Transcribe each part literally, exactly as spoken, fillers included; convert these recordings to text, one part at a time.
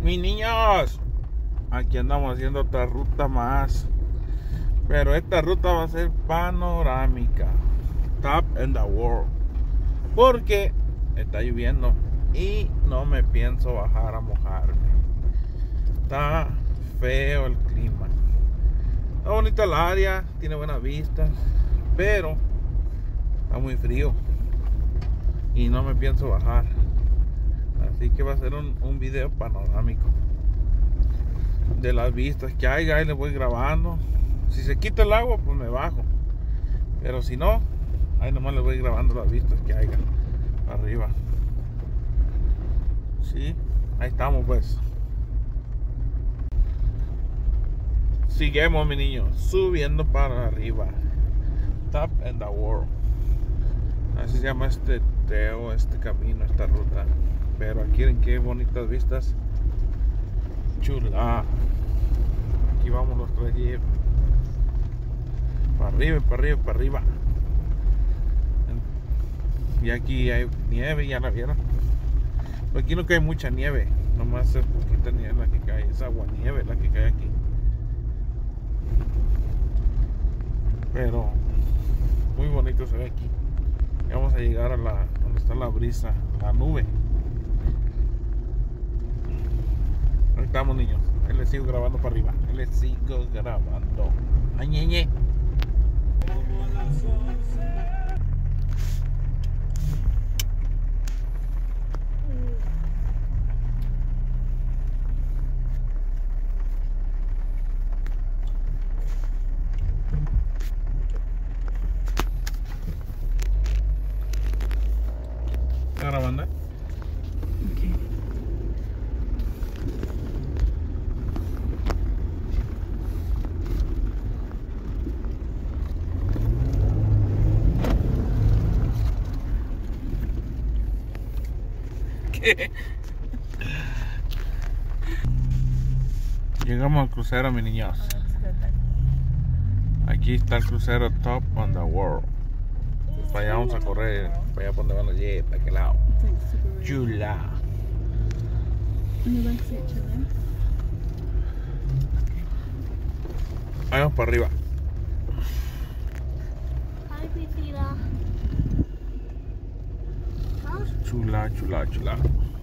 Mis niños, aquí andamos haciendo otra ruta más, pero esta ruta va a ser panorámica, top in the world, porque está lloviendo y no me pienso bajar a mojarme. Está feo el clima, está bonita el área, tiene buenas vistas, pero está muy frío y no me pienso bajar. Así que va a ser un, un video panorámico de las vistas que hay. Ahí les voy grabando. Si se quita el agua, pues me bajo, pero si no, ahí nomás les voy grabando las vistas que hay arriba. Sí, ahí estamos pues. Seguimos, mi niño, subiendo para arriba. Top in the world. Así se llama este trail, este camino, esta ruta. Pero aquí miren qué bonitas vistas. Chula. Aquí vamos los tres jeep. Para arriba, para arriba, para arriba. Y aquí hay nieve, ya la vieron. Pero aquí no cae mucha nieve, nomás es poquita nieve la que cae, es agua nieve la que cae aquí. Pero muy bonito se ve aquí. Ya vamos a llegar a la donde está la brisa, la nube. Ahí estamos, niños. Ahí les sigo grabando para arriba. Ahí les sigo grabando. Ay, ñeñe. ¿Está grabando? Okay. ¿Qué? Llegamos al crucero, mis niños. Aquí está el crucero Top on the World. Para allá vamos a correr, para allá por donde van los jets, para aquel lado. Chula. Ahí vamos para arriba. Chula, chula, chula.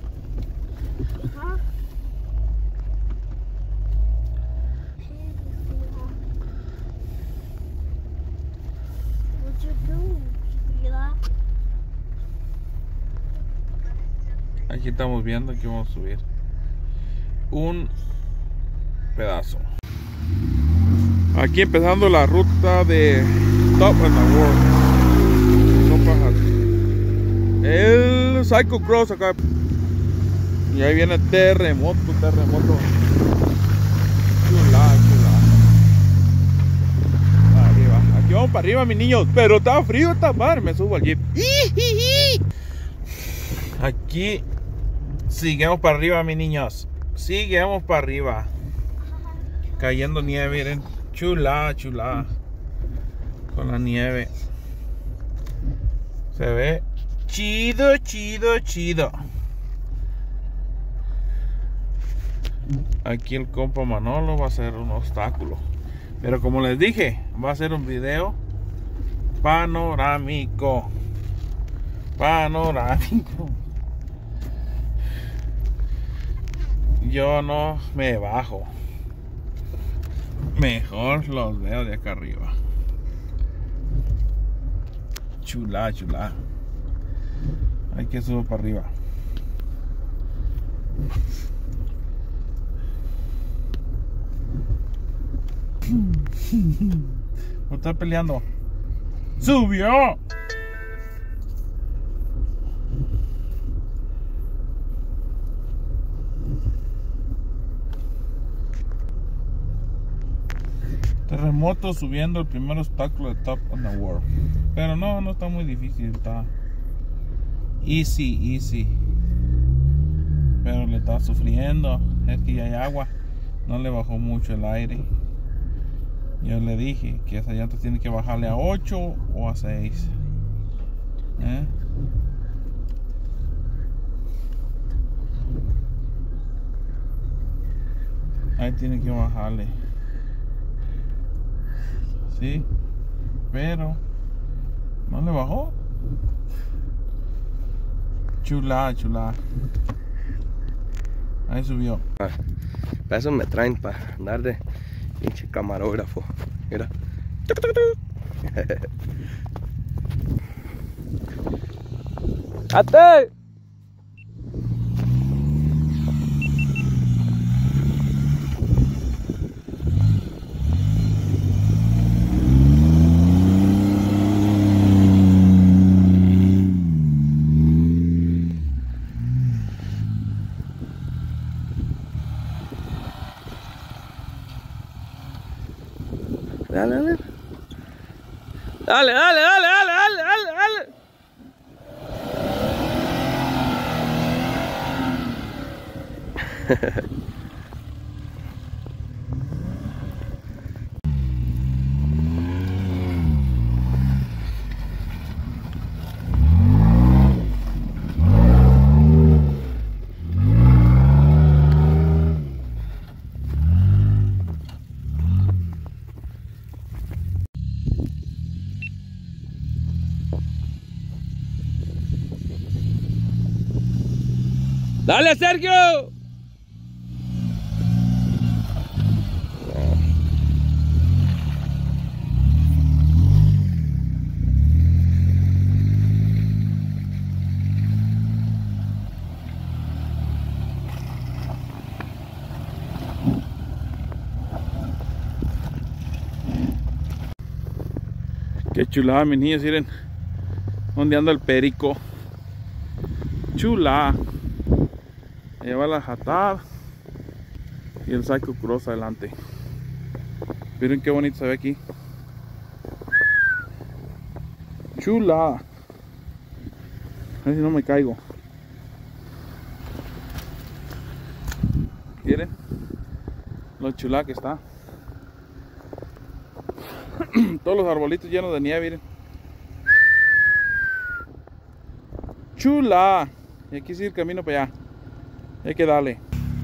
Aquí estamos viendo que vamos a subir un pedazo. Aquí empezando la ruta de Top in the World. No pajas. El Cyclocross acá. Y ahí viene terremoto, terremoto. Chula, chula. Arriba. Aquí vamos para arriba, mis niños. Pero está frío esta madre. Me subo al jeep. Aquí seguimos para arriba, mis niños. Seguimos para arriba. Cayendo nieve, miren. Chula, chula. Con la nieve. Se ve chido, chido, chido. Aquí el compa Manolo va a ser un obstáculo. Pero como les dije, va a ser un video panorámico. Panorámico. Yo no me bajo. Mejor los veo de acá arriba. Chula, chula. Hay que subir para arriba. ¿No está peleando? ¡Subió! Terremoto subiendo el primer obstáculo de Top on the World. Pero no, no está muy difícil, está easy, easy. Pero le está sufriendo, es que ya hay agua, no le bajó mucho el aire. Yo le dije que esa llanta tiene que bajarle a ocho o a seis. ¿Eh? Ahí tiene que bajarle. Sí, pero no le bajó. Chula, chula. Ahí subió. Para eso me traen, para andar de pinche camarógrafo. Mira. ¡Ate! Dale, dale. Dale, dale, dale, dale, dale, dale, dale. ¡Dale, Sergio! Qué chulada, mis niños, miren dónde anda el perico. Chula. Lleva la jatada y el Psycho Cross adelante. Miren qué bonito se ve aquí. Chula. A ver si no me caigo. ¿Miren? Lo chula que está. Todos los arbolitos llenos de nieve, miren. Chula. Y aquí sigue el camino para allá. Hay que darle.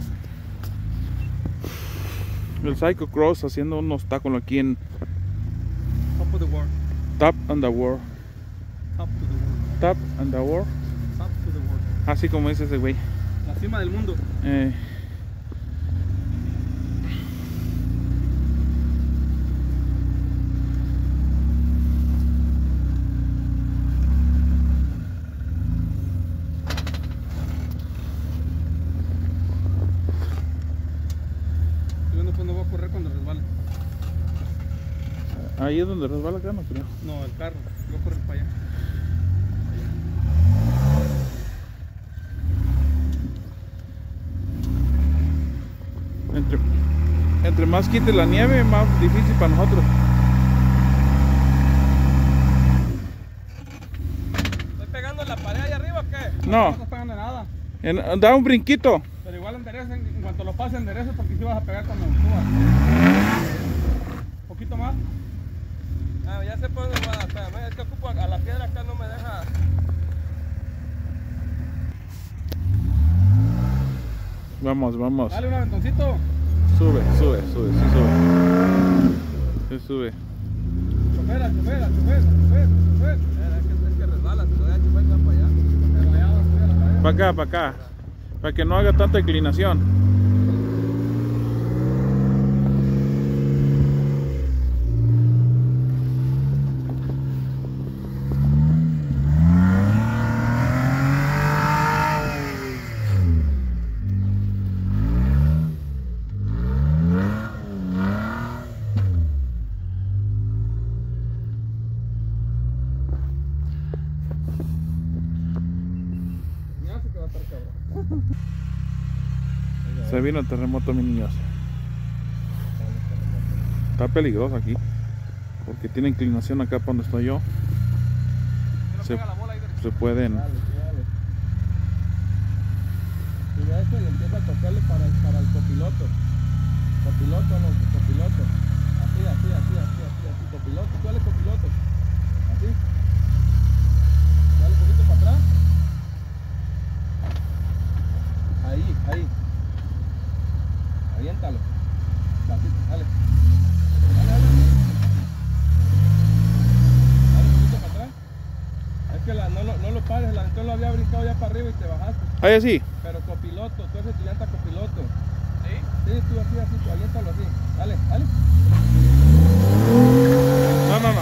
El Psycho Cross haciendo unos tacos aquí en Top of the world. Top and the World. Top to the world. Top and the World. Top to the world. Así como dice ese güey. La cima del mundo. Eh. Yo no, pues no voy a correr cuando resbale. Ahí es donde resbala acá, no creo. No, el carro. Yo voy a correr para allá. Entre, entre más quite la nieve, más difícil para nosotros. ¿Estoy pegando en la pared ahí arriba o qué? No. No estás pegando nada. En- da un brinquito. Pero igual endereza, en, en cuanto lo pase endereza porque si vas a pegar cuando subas. Un poquito más. Ah, ya sé por dónde va, espérame, es que ocupo a la piedra acá, no me deja. Vamos, vamos. Dale un aventoncito. Sube, sube, sube, sí sube. Sí sube. Chofera, chofera, chofera, chofera, chofera. Es que, es que resbala, te lo voy a chupar para allá. Pero allá va a subir a la pared. Para acá, para acá. Para que no haga tanta inclinación. Ya sé que va a estar cabrón. Se vino el terremoto, mis niños. Está peligroso aquí. Porque tiene inclinación acá para donde estoy yo. Que no Se, pega la bola ahí de... se pueden. Dale, dale. Y ya eso le empieza a tocarle para el, para el copiloto. Copiloto, no, copiloto. Así, así, así, así, así, así, copiloto. ¿Cuál es copiloto? Así. Dale un poquito para atrás. Ahí, ahí. Aviéntalo. Tú lo había brincado ya para arriba y te bajaste. Ahí así. Pero copiloto, tú eres tu llanta copiloto. ¿Sí? Sí, tú así, así, tú aliéntalo así. Dale, dale. No, no, no.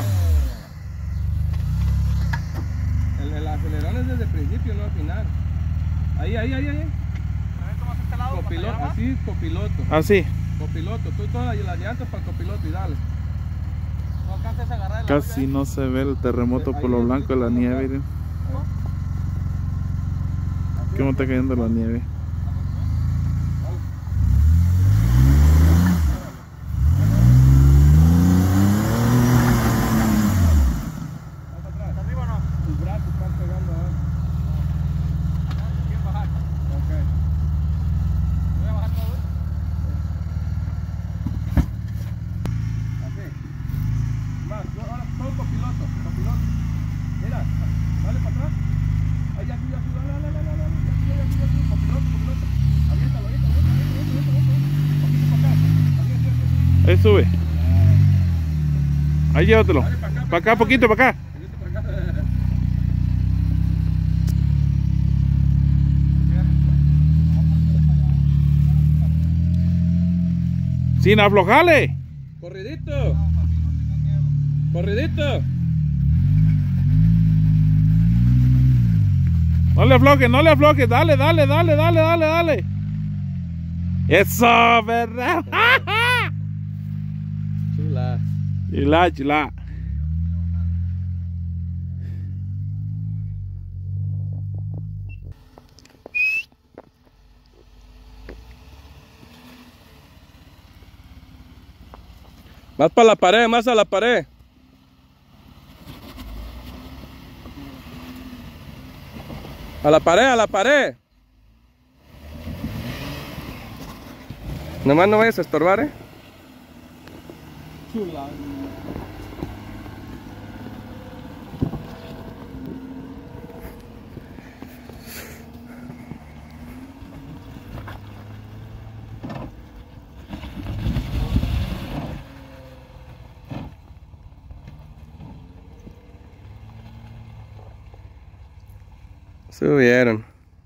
El, el acelerón es desde el principio, no al final. Ahí, ahí, ahí, ahí. Este lado, copiloto, así, copiloto. Así. Copiloto, tú todas las llantas para el copiloto y dale. No alcances a agarrar el Casi no se ve el terremoto por lo blanco de la nieve. Miren. ¿Cómo está cayendo la nieve? ¿Arriba o no? Tus brazos están pegando ahora. ¿Quieres bajar? Ok. ¿Voy a bajar todo? Así. Más, ahora todo copiloto, copiloto. Mira, dale para atrás. Ahí, aquí, aquí, dale, dale, dale, dale. Aquí, aquí, aquí, copiloto, copiloto. Aviéntalo, aviéntalo, aviéntalo, aviéntalo, aviéntalo. Poquito para acá. Aquí, aquí, aquí. Ahí sube. Ahí llévatelo. Para acá, poquito, para acá. Sin aflojarle. Corridito. Corridito. No le aflojes, no le aflojes. Dale, dale, dale, dale, dale, dale. Eso, ¿verdad? Chula. Chila, chila. Más para la pared, más a la pared. A la pared, a la pared. Nomás no vayas a estorbar, eh. Chula. Subieron.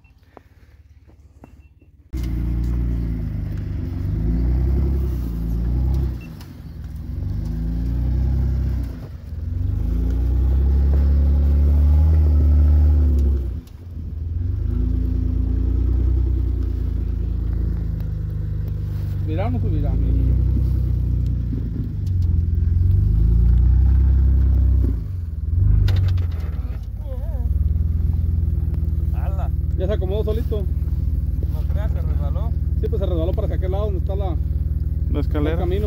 ¿Subirá o no subirá, mi niño? Ya se acomodó solito. No creas, se resbaló. Sí, pues se resbaló para aquel lado donde está la, La escalera. el camino.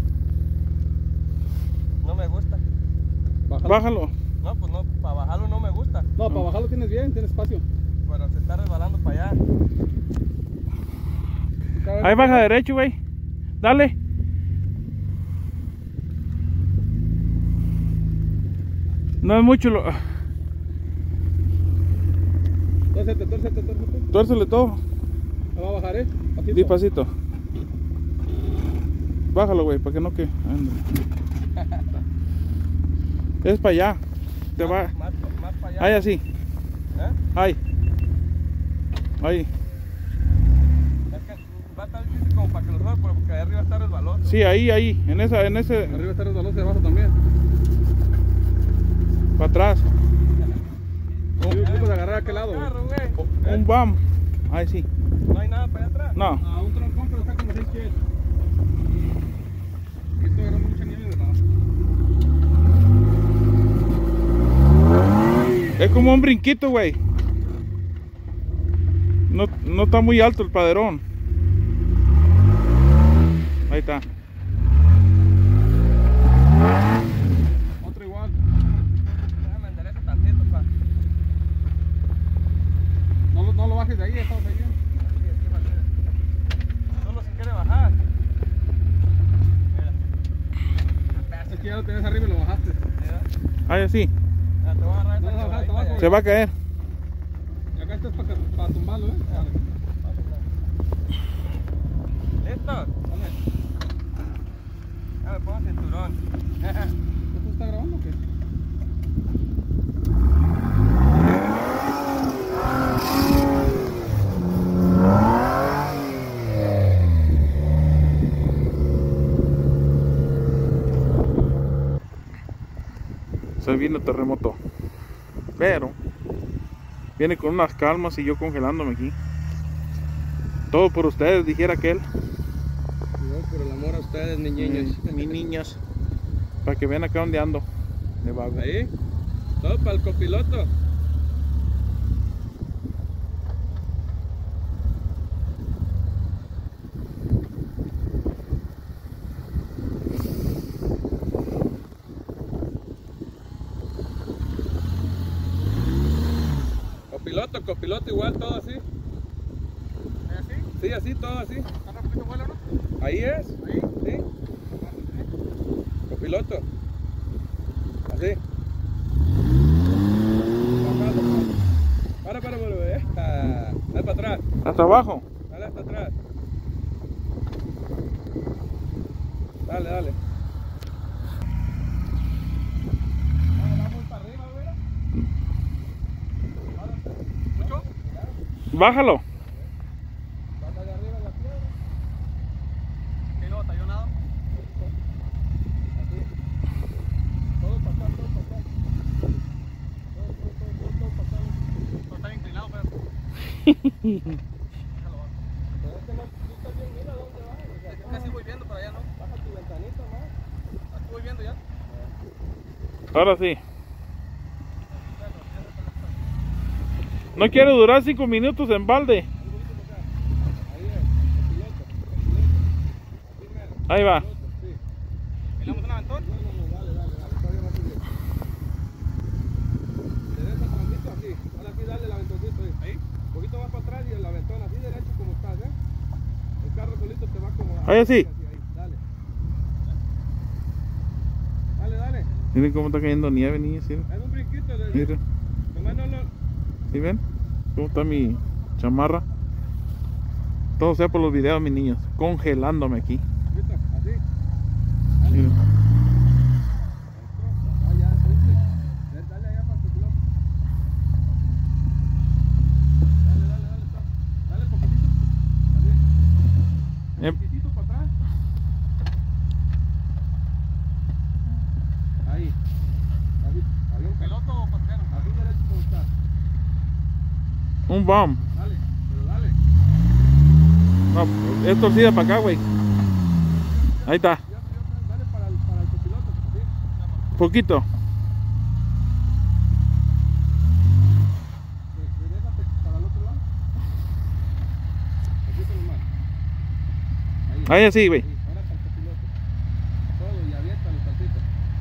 No me gusta. Bájalo. Bájalo. No, pues no, para bajarlo no me gusta. No, no. Para bajarlo tienes bien, tienes espacio. Pero se está resbalando para allá. Ahí baja derecho, güey. Dale. No es mucho lo... Tuércete, tuércete, tuércete. Tuércele todo. Me va a bajar, eh. Pasito. Despacito. Bájalo, güey, para que no que. Es para allá. Te más, va. Más, más para allá. Ahí así. ¿Eh? Ahí. Ahí. Es que va a estar difícil como para que lo suba, porque ahí arriba está resbaloso. Sí, ahí, ahí. En esa, en ese. Arriba está resbaloso y abajo también. Para atrás. Sí, puedes agarrar a aquel lado. Carro, un, un bam. Ahí sí. ¿No hay nada para allá atrás? No. Ah, un troncón, pero está como seis pies. Y esto agarra mucha nieve de lado. Es como un brinquito, güey. No, no está muy alto el paderón. Ahí está. Otro igual. Déjame enderezo tantito, pa. No lo, no lo bajes de ahí, estamos ahí bien. Sí, aquí va a ser. Solo si quiere bajar. Mira. Es que ya lo tenés arriba y lo bajaste. Mira. Ahí así. Ya, te voy a agarrar esta. No, no, no, no, se va a caer. Y acá estás para, para tumbarlo, ¿eh? Vale. ¿Listo? Dale. Ya me pongo cinturón. ¿Esto está grabando o qué? vino el terremoto. Pero viene con unas calmas y yo congelándome aquí. Todo por ustedes, dijera aquel. No, por el amor a ustedes, mis niños. Mm, mis niños. Para que vean acá donde ando. De vago. Ahí. Todo para el copiloto. Copiloto, copiloto igual, todo así. ¿Así? Sí, así, todo así. ¿Está rápido vuelo, no? Ahí es. Ahí. Sí. Copiloto. Así. Para, para, para, para. Ah, dale para atrás. Hasta abajo. Dale hasta atrás. Dale, dale. Vamos para arriba, ¿verdad? ¿Mucho? Bájalo. Baja de arriba en la piedra. ¿Qué no batalló nada? Así. Todo para acá, todo para acá. Todo, todo, todo, todo, todo para acá. No está inclinado, pero... Déjalo abajo. Pero es que no, tú estás bien, mira dónde vas. O sea, Es que casi voy viendo para allá, ¿no? baja tu ventanita más. Aquí voy viendo ya. Ahora sí. No quiero durar cinco minutos en balde. Ahí es, copiloto, copiloto. Así mero. Ahí va. Copiloto, sí. ¿Miramos un aventón? No, no, no, dale, dale, dale, todavía va a subir. Derecho atrásito así, dale aquí, dale el aventoncito ahí. Ahí. Un poquito más para atrás y el aventón así derecho como estás, ¿eh? El carro solito te va a acomodar. Ahí así. Ahí, dale. Dale, dale. Miren cómo está cayendo nieve, niños. ¿Sí? Haz un brinquito. De... Miren. Nomás no lo... ¿Sí ven? ¿Cómo está mi chamarra? Todo sea por los videos, mis niños. Congelándome aquí. ¿Listo? Así. Dale. Miren. Ah, ya, subiste. Dale, dale allá para tu piloto. Dale, dale, dale. Stop. Dale poquitito. Así. Em. Poquitito para atrás. Ahí. Así. Avión. ¿Piloto o pasajero? Así derecho como estás. Un bomb. Dale, pero dale. No, es torcida para acá, güey. Ahí está. Ya, ya, dale para el, para el copiloto. ¿Sí? Poquito. De- de- déjate para el otro lado. Poquito nomás. Ahí. Ahí así, güey. Ahí, ahora para el copiloto. Todo y aviéntalo tantito.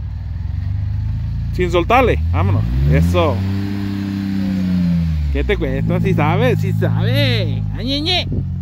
Sin soltarle. Vámonos. Eso. ¿Qué te cuesta? Si sabe, si sabe. Añeñe.